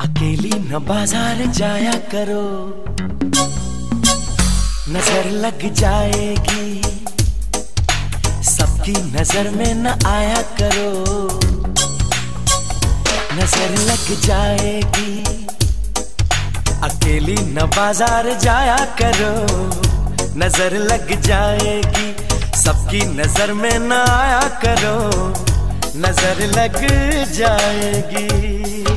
अकेली न बाजार जाया करो, नजर लग जाएगी। सबकी नजर में न आया करो, नजर लग जाएगी। अकेली न बाजार जाया करो, नजर लग जाएगी। सबकी नजर में न आया करो, नजर लग जाएगी।